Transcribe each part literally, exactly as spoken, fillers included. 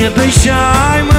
que deixai-me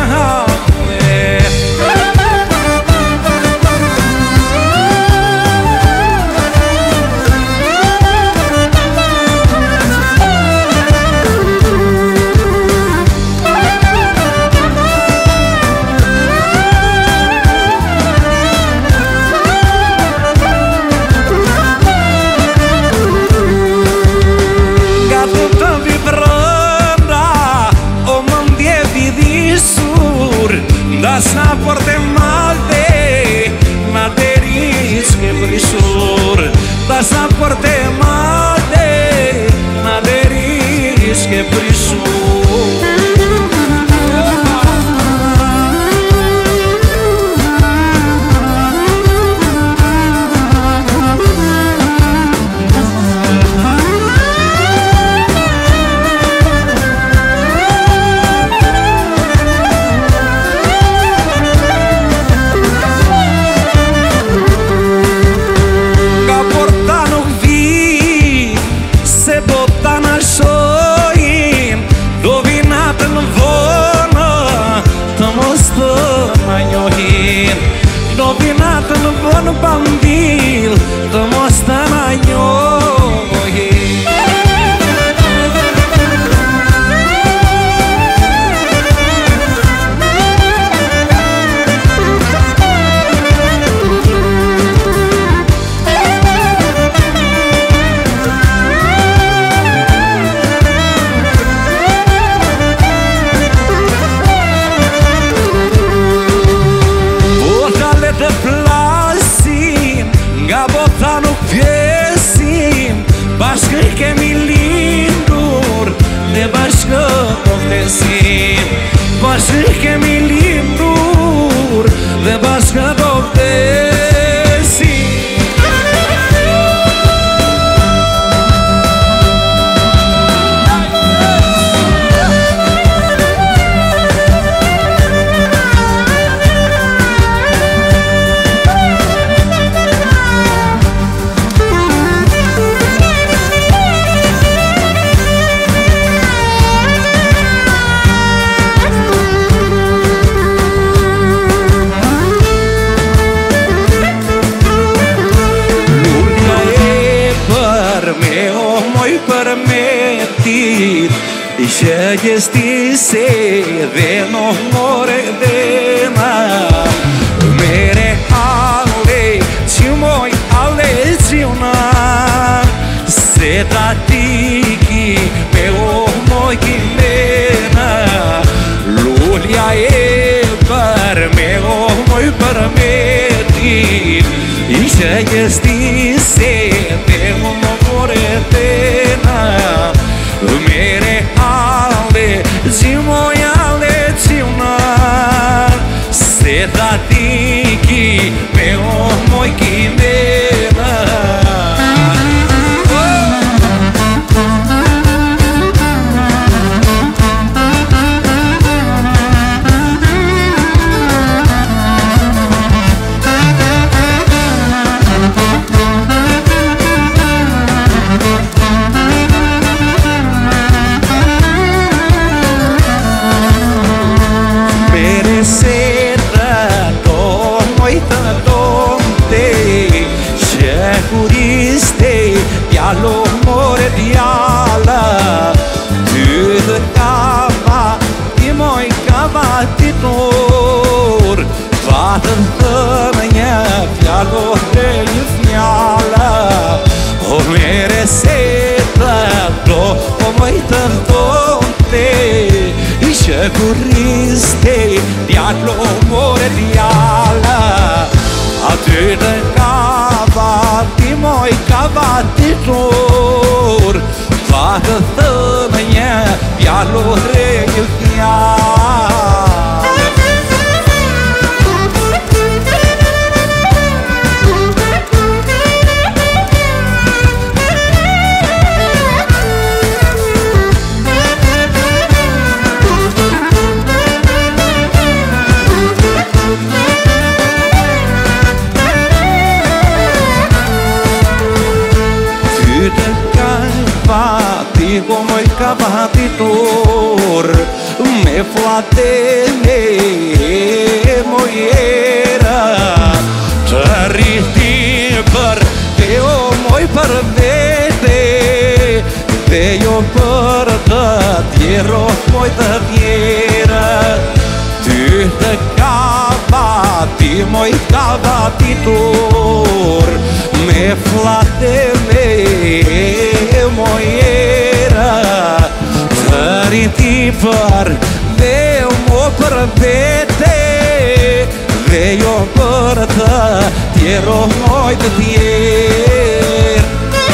das na porte malte, na deris que brisur. Das na porte malte, na deris que brisur. Novinată nu bun bambil,tă mosta na nyohi. Bashkë kemi lindur, dhe bashkë po vdesim. Bashkë kemi lindur, dhe bashkë po vdesim. Që gjesti se dhe në more dhe na mere ale që moj ale që na se ta tiki me o moj kimena lulja e për me o moj për me tin I që gjesti se dhe në more dhe na mere ale zimoj ale zimnar se da tiki me o moj kimena Alo more diala Tu dhe kava Ti moj kava ti tor Vatën të në një Fjalo të një fjala O mere se të do O moj të ndonte I që kuriste Alo more diala A ty dhe kava Ti moj kava ti tor Vatë të në një Pjallo re një fjall Ti como il cavatitor me fllate me mojera të rriti për te o moj për vete dhe jo për të tjero moj të tjera ty të ka ti moj ka batitur me fllate me mojera të rriti për dhe mo për vete dhe jo për të tjero moj të tjerë.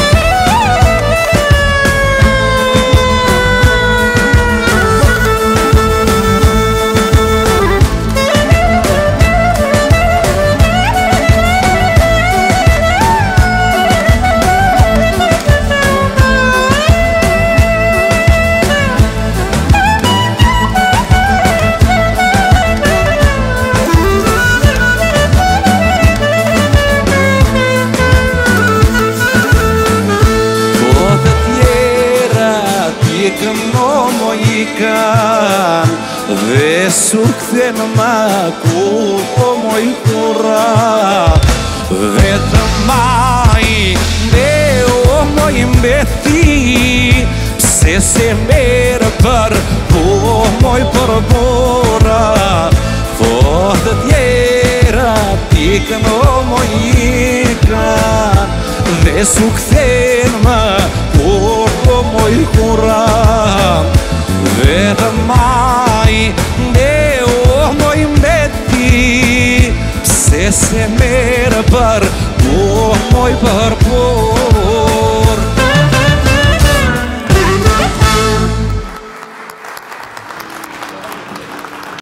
Dhe su kthen ma ku o moj kura vetëm maj me o moj mbeti pse se merë për po moj për bora po të tjera tikën o moj ikan dhe su kthen ma ku o moj kura vetëm maj ne o moj mbeti pse se merë për po moj për po